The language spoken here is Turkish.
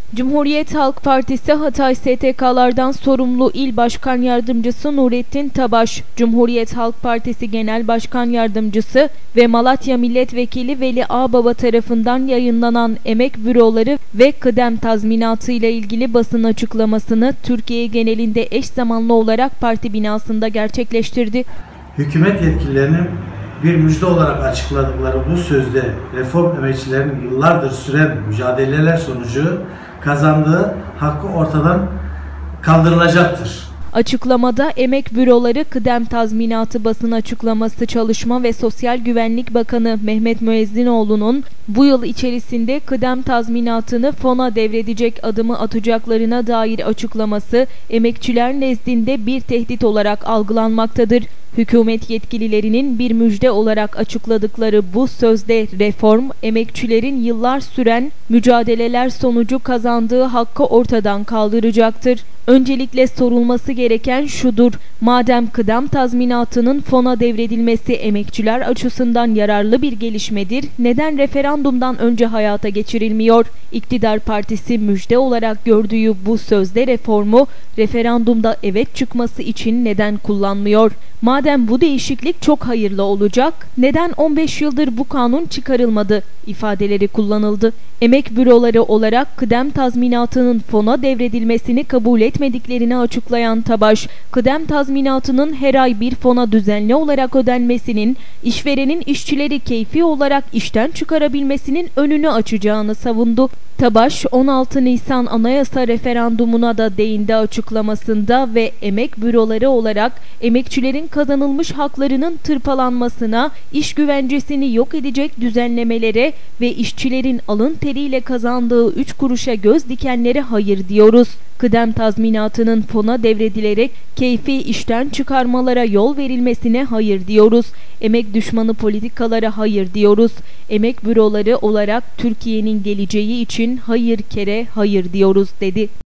Cumhuriyet Halk Partisi Hatay STK'lardan sorumlu İl Başkan Yardımcısı Nurettin Tabaş, Cumhuriyet Halk Partisi Genel Başkan Yardımcısı ve Malatya Milletvekili Veli Ağbaba tarafından yayınlanan emek büroları ve kıdem tazminatı ile ilgili basın açıklamasını Türkiye genelinde eş zamanlı olarak parti binasında gerçekleştirdi. Hükümet yetkililerinin bir müjde olarak açıkladıkları bu sözde reform emekçilerinin yıllardır süren mücadeleler sonucu kazandığı hakkı ortadan kaldırılacaktır. Açıklamada emek büroları kıdem tazminatı basın açıklaması Çalışma ve Sosyal Güvenlik Bakanı Mehmet Müezzinoğlu'nun bu yıl içerisinde kıdem tazminatını fona devredecek adımı atacaklarına dair açıklaması emekçiler nezdinde bir tehdit olarak algılanmaktadır. Hükümet yetkililerinin bir müjde olarak açıkladıkları bu sözde reform, emekçilerin yıllar süren mücadeleler sonucu kazandığı hakkı ortadan kaldıracaktır. Öncelikle sorulması gereken şudur: madem kıdem tazminatının fona devredilmesi emekçiler açısından yararlı bir gelişmedir, neden referandumdan önce hayata geçirilmiyor? İktidar partisi müjde olarak gördüğü bu sözde reformu referandumda evet çıkması için neden kullanmıyor? Madem bu değişiklik çok hayırlı olacak, neden 15 yıldır bu kanun çıkarılmadı ifadeleri kullanıldı. Emek büroları olarak kıdem tazminatının fona devredilmesini kabul etmediklerini açıklayan Tabaş, kıdem tazminatının her ay bir fona düzenli olarak ödenmesinin işverenin işçileri keyfi olarak işten çıkarabilmesinin önünü açacağını savundu. Tabaş, 16 Nisan Anayasa referandumuna da değindi açıklamasında ve emek büroları olarak emekçilerin kazanılmış haklarının tırpalanmasına, iş güvencesini yok edecek düzenlemelere ve işçilerin alın teriyle kazandığı 3 kuruşa göz dikenlere hayır diyoruz. Kıdem tazminatının fona devredilerek keyfi işten çıkarmalara yol verilmesine hayır diyoruz. Emek düşmanı politikalara hayır diyoruz. Emek büroları olarak Türkiye'nin geleceği için hayır kere hayır diyoruz dedi.